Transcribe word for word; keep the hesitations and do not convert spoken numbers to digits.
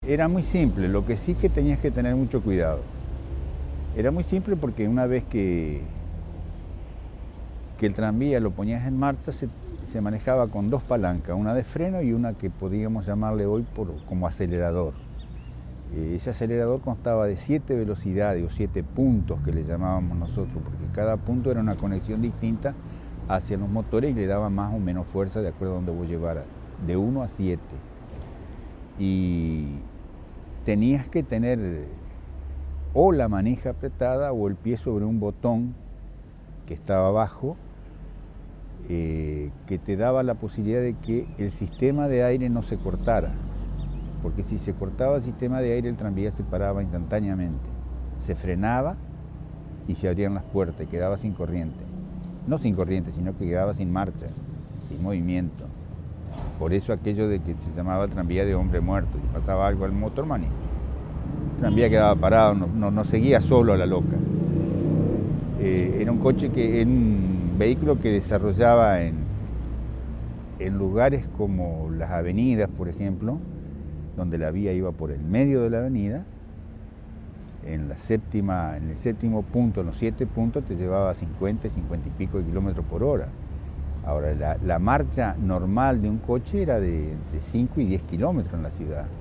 Era muy simple, lo que sí que tenías que tener mucho cuidado. Era muy simple porque una vez que, que el tranvía lo ponías en marcha, se, se manejaba con dos palancas, una de freno y una que podríamos llamarle hoy por, como acelerador. Eh, ese acelerador constaba de siete velocidades o siete puntos que le llamábamos nosotros, porque cada punto era una conexión distinta hacia los motores y le daba más o menos fuerza de acuerdo a donde vos llevaras, de uno a siete. Y tenías que tener o la manija apretada o el pie sobre un botón que estaba abajo, eh, que te daba la posibilidad de que el sistema de aire no se cortara, porque si se cortaba el sistema de aire el tranvía se paraba instantáneamente, se frenaba y se abrían las puertas y quedaba sin corriente. No sin corriente, sino que quedaba sin marcha, sin movimiento. Por eso aquello de que se llamaba tranvía de hombre muerto, si pasaba algo al motorman, el tranvía quedaba parado, no, no, no seguía solo a la loca. Eh, era un coche que, un vehículo que desarrollaba en, en lugares como las avenidas, por ejemplo, donde la vía iba por el medio de la avenida, en, la séptima, en el séptimo punto, en los siete puntos, te llevaba cincuenta, cincuenta y pico de kilómetros por hora. Ahora, la, la marcha normal de un coche era de entre cinco y diez kilómetros en la ciudad.